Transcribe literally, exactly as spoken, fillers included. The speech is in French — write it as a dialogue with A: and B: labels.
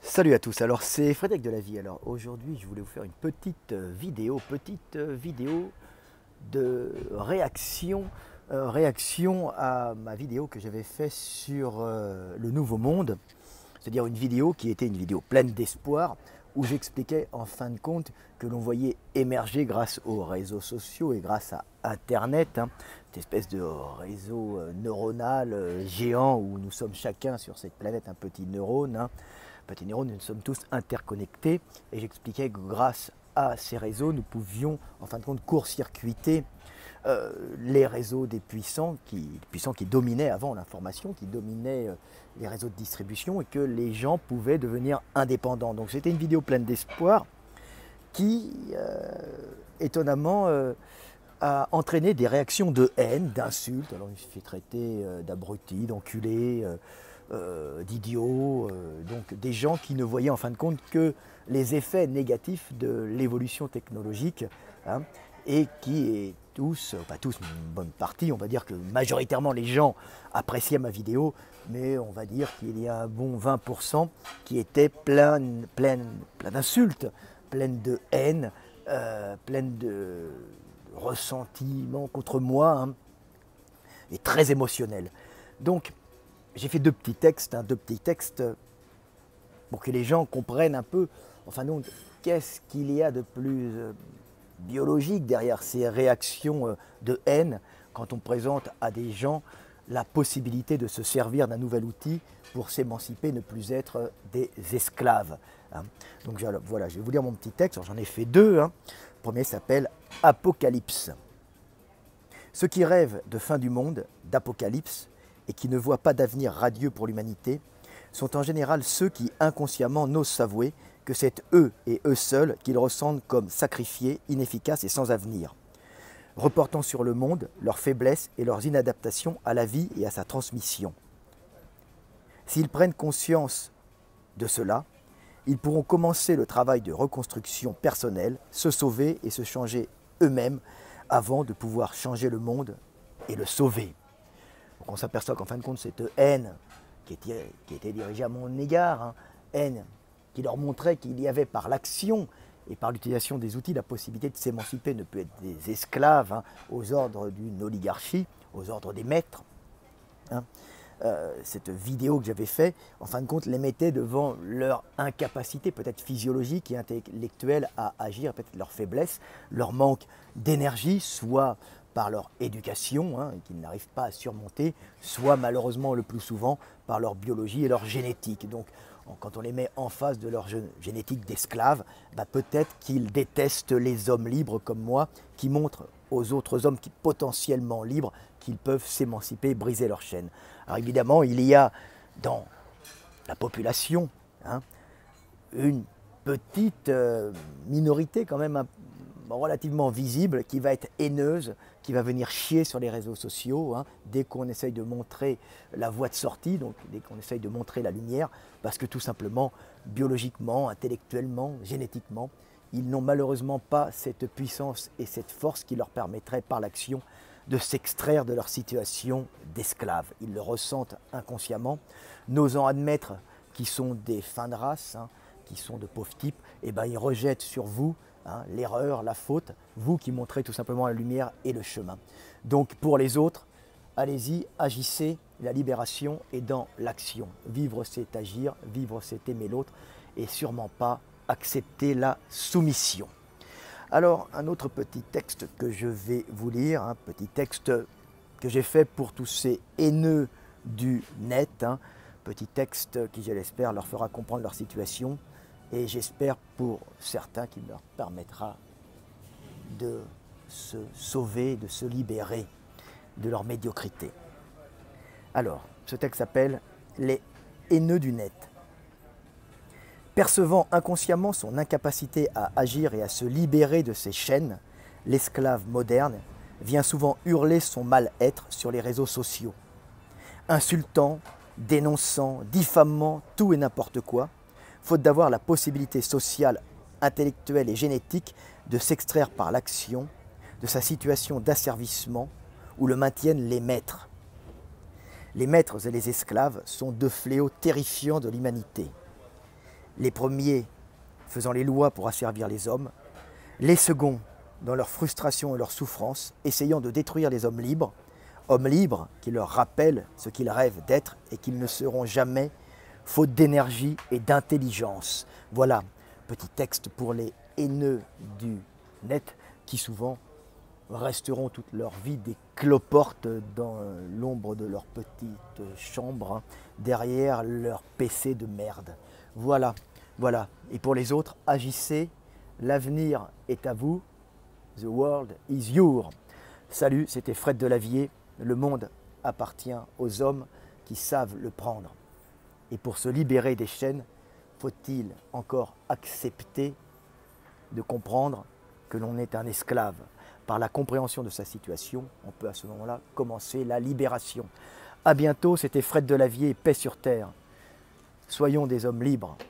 A: Salut à tous, alors c'est Frédéric de la Vie. Alors aujourd'hui je voulais vous faire une petite euh, vidéo, petite euh, vidéo de réaction, euh, réaction à ma vidéo que j'avais faite sur euh, le Nouveau Monde. C'est-à-dire une vidéo qui était une vidéo pleine d'espoir où j'expliquais en fin de compte que l'on voyait émerger grâce aux réseaux sociaux et grâce à Internet, hein, cette espèce de réseau euh, neuronal euh, géant où nous sommes chacun sur cette planète un petit neurone. Hein, Petit neurones, nous sommes tous interconnectés et j'expliquais que grâce à ces réseaux, nous pouvions en fin de compte court-circuiter euh, les réseaux des puissants qui, puissants qui dominaient avant l'information, qui dominaient euh, les réseaux de distribution et que les gens pouvaient devenir indépendants. Donc c'était une vidéo pleine d'espoir qui, euh, étonnamment, euh, a entraîné des réactions de haine, d'insultes. Alors il se fait traiter euh, d'abrutis, d'enculés, euh, euh, d'idiots, euh, donc des gens qui ne voyaient en fin de compte que les effets négatifs de l'évolution technologique, hein, et qui tous, pas tous, mais une bonne partie, on va dire que majoritairement les gens appréciaient ma vidéo, mais on va dire qu'il y a un bon vingt pour cent qui étaient plein, plein, plein d'insultes, pleines de haine, euh, pleines de ressentiment contre moi, hein, et très émotionnel. Donc j'ai fait deux petits textes, hein, deux petits textes pour que les gens comprennent un peu, enfin donc, qu'est-ce qu'il y a de plus euh, biologique derrière ces réactions euh, de haine quand on présente à des gens la possibilité de se servir d'un nouvel outil pour s'émanciper, ne plus être euh, des esclaves. Hein. Donc voilà, je vais vous lire mon petit texte, j'en ai fait deux. Hein. Le premier s'appelle « Apocalypse ». Ceux qui rêvent de fin du monde, d'apocalypse, et qui ne voient pas d'avenir radieux pour l'humanité, sont en général ceux qui inconsciemment n'osent s'avouer que c'est eux et eux seuls qu'ils ressentent comme sacrifiés, inefficaces et sans avenir, reportant sur le monde leurs faiblesses et leurs inadaptations à la vie et à sa transmission. S'ils prennent conscience de cela, ils pourront commencer le travail de reconstruction personnelle, se sauver et se changer eux-mêmes avant de pouvoir changer le monde et le sauver. Donc on s'aperçoit qu'en fin de compte, cette haine qui était, qui était dirigée à mon égard, hein, haine qui leur montrait qu'il y avait par l'action et par l'utilisation des outils la possibilité de s'émanciper, ne peut être des esclaves, hein, aux ordres d'une oligarchie, aux ordres des maîtres. Hein. Euh, cette vidéo que j'avais faite, en fin de compte, les mettait devant leur incapacité peut-être physiologique et intellectuelle à agir, peut-être leur faiblesse, leur manque d'énergie, soit par leur éducation, hein, qu'ils n'arrivent pas à surmonter, soit malheureusement le plus souvent par leur biologie et leur génétique. Donc quand on les met en face de leur génétique d'esclaves, bah, peut-être qu'ils détestent les hommes libres comme moi, qui montrent aux autres hommes qui potentiellement libres qu'ils peuvent s'émanciper, briser leurs chaînes. Alors évidemment, il y a dans la population, hein, une petite euh, minorité quand même un, relativement visible qui va être haineuse, qui va venir chier sur les réseaux sociaux, hein, dès qu'on essaye de montrer la voie de sortie, donc dès qu'on essaye de montrer la lumière, parce que tout simplement, biologiquement, intellectuellement, génétiquement, ils n'ont malheureusement pas cette puissance et cette force qui leur permettrait par l'action de s'extraire de leur situation d'esclaves. Ils le ressentent inconsciemment, n'osant admettre qu'ils sont des fins de race, hein, qui sont de pauvres types, et ben ils rejettent sur vous, hein, l'erreur, la faute, vous qui montrez tout simplement la lumière et le chemin. Donc pour les autres, allez-y, agissez, la libération est dans l'action. Vivre c'est agir, vivre c'est aimer l'autre, et sûrement pas accepter la soumission. Alors, un autre petit texte que je vais vous lire, un petit texte que j'ai fait pour tous ces haineux du net, hein, petit texte qui, je l'espère, leur fera comprendre leur situation et j'espère pour certains qu'il leur permettra de se sauver, de se libérer de leur médiocrité. Alors, ce texte s'appelle « Les haineux du net ». Percevant inconsciemment son incapacité à agir et à se libérer de ses chaînes, l'esclave moderne vient souvent hurler son mal-être sur les réseaux sociaux, insultant, dénonçant, diffamant tout et n'importe quoi, faute d'avoir la possibilité sociale, intellectuelle et génétique de s'extraire par l'action de sa situation d'asservissement où le maintiennent les maîtres. Les maîtres et les esclaves sont deux fléaux terrifiants de l'humanité. les premiers faisant les lois pour asservir les hommes, les seconds, dans leur frustration et leur souffrance, essayant de détruire les hommes libres, hommes libres qui leur rappellent ce qu'ils rêvent d'être et qu'ils ne seront jamais, faute d'énergie et d'intelligence. Voilà, petit texte pour les haineux du net qui souvent resteront toute leur vie des cloportes dans l'ombre de leur petite chambre, hein, derrière leur P C de merde. Voilà, voilà. Et pour les autres, agissez, l'avenir est à vous. The world is yours. Salut, c'était Fred Delavier. Le monde appartient aux hommes qui savent le prendre. Et pour se libérer des chaînes, faut-il encore accepter de comprendre que l'on est un esclave. Par la compréhension de sa situation, on peut à ce moment-là commencer la libération. A bientôt, c'était Fred Delavier, paix sur terre. Soyons des hommes libres.